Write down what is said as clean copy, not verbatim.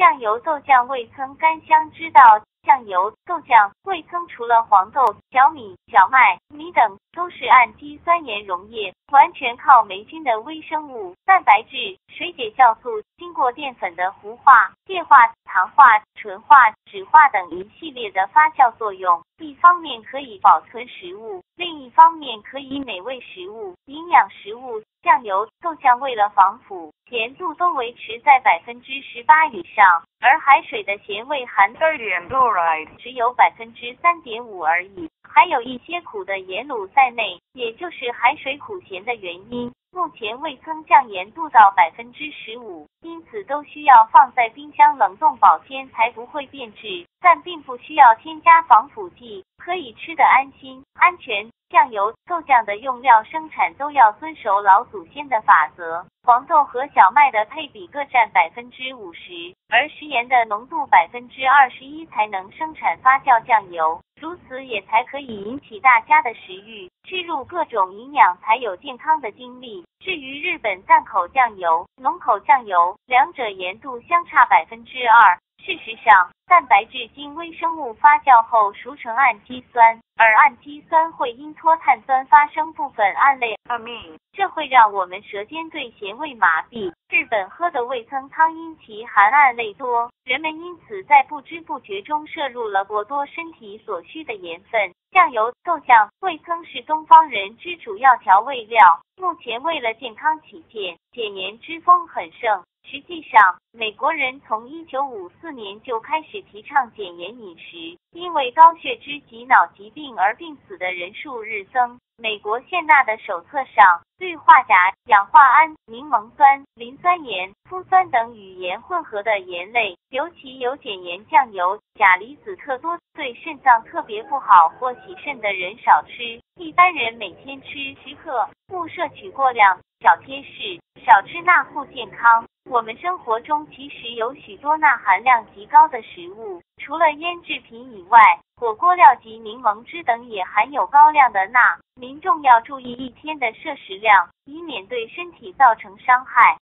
酱油豆浆味噌干香之道。酱油豆浆味噌除了黄豆、小米、小麦、米等都是氨基酸盐溶液，完全靠霉菌的微生物、蛋白质、水解酵素经过淀粉的糊化、液化、糖化、纯化、酯化等一系列的发酵作用，一方面可以保存食物，另一方面可以美味食物、营养食物。酱油豆浆为了防腐，咸度都维持在18%以上，而海水的咸味含 sodium chloride 只有3.5%而已，还有一些苦的盐卤在内，也就是海水苦咸的原因。目前味噌酱盐度到15%，因此都需要放在冰箱冷冻保鲜才不会变质，但并不需要添加防腐剂，可以吃得安心、安全。酱油豆浆的用料生产都要遵守老祖先的法则，黄豆和小麦的配比各占50%，而食盐的浓度21%才能生产发酵酱油，如此也才可以引起大家的食欲，吃入各种营养才有健康的精力。至于日本淡口酱油、浓口酱油，两者盐度相差2%。事实上，蛋白质经微生物发酵后熟成氨基酸，而氨基酸会因脱碳酸发生部分胺类 amine， 这会让我们舌尖对咸味麻痹。日本喝的味噌汤因其含胺类多，人们因此在不知不觉中摄入了过多身体所需的盐分。酱油、豆浆、味噌是东方人之主要调味料，目前为了健康起见，减盐之风很盛。实际上，美国人从1954年就开始提倡减盐饮食，因为高血脂及脑疾病而病死的人数日增。美国宪纳的手册上，氯化钾、氧化铵、柠檬酸、磷酸盐、麩酸等与盐混合的盐类，尤其有减盐酱油，钾离子特多，对肾脏特别不好，或洗肾的人少吃。一般人每天吃10克，勿摄取过量。小贴士：少吃钠护健康。我们生活中其实有许多钠含量极高的食物，除了腌制品以外，火锅料及柠檬汁等也含有高量的钠。民众要注意一天的摄食量，以免对身体造成伤害。